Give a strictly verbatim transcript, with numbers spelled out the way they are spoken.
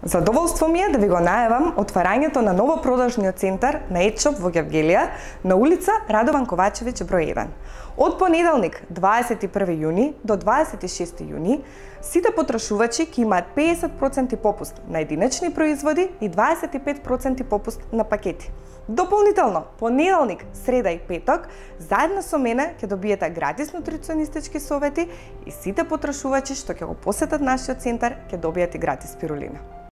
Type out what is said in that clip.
Задоволство ми е да ви го најавам отварањето на новопродажниот центар на Едшоп во Гевгелија на улица Радован Ковачевиќ број еден. Од понеделник дваесет и први јуни до дваесет и шести јуни сите потрошувачи ќе имаат педесет проценти попуст на единечни производи и дваесет и пет проценти попуст на пакети. Дополнително, понеделник, среда и петок, заедно со мене ќе добиете гратис нутриционистички совети и сите потрошувачи што ќе го посетат нашиот центар ќе добијат и гратис спирулина.